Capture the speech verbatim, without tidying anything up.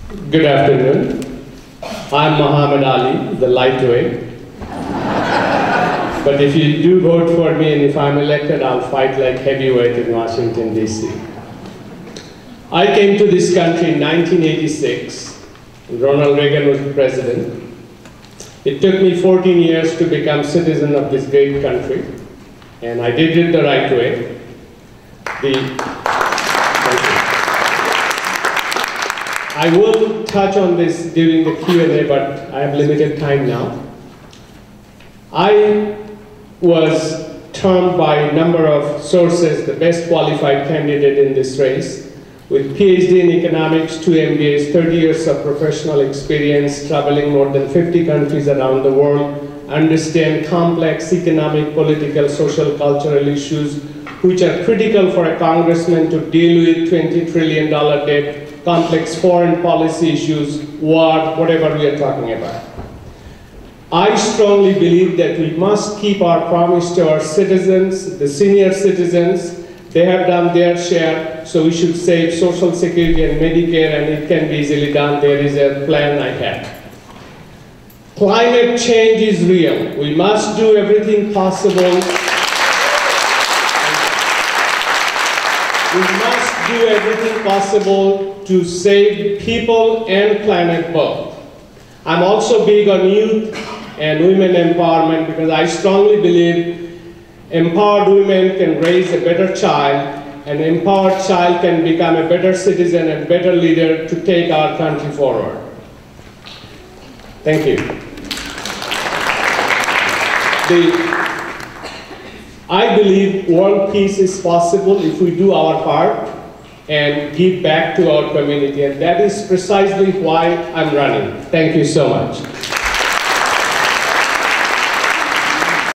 Good afternoon. I'm Mohammad Ali, the lightweight. But if you do vote for me and if I'm elected, I'll fight like heavyweight in Washington, D C I came to this country in nineteen eighty-six. Ronald Reagan was the president. It took me fourteen years to become citizen of this great country, and I did it the right way. The, I will touch on this during the Q and A, but I have limited time now. I was termed by a number of sources the best qualified candidate in this race, with P H D in economics, two M B As, thirty years of professional experience, traveling more than fifty countries around the world, understand complex economic, political, social, cultural issues, which are critical for a congressman to deal with twenty trillion dollar debt, complex foreign policy issues, war, whatever we are talking about. I strongly believe that we must keep our promise to our citizens, the senior citizens. They have done their share, so we should save Social Security and Medicare, and it can be easily done. There is a plan I have. Climate change is real. We must do everything possible. We must do everything possible to save people and planet both. I'm also big on youth and women empowerment because I strongly believe empowered women can raise a better child, and an empowered child can become a better citizen and better leader to take our country forward. Thank you. The, I believe world peace is possible if we do our part and give back to our community, and that is precisely why I'm running. Thank you so much.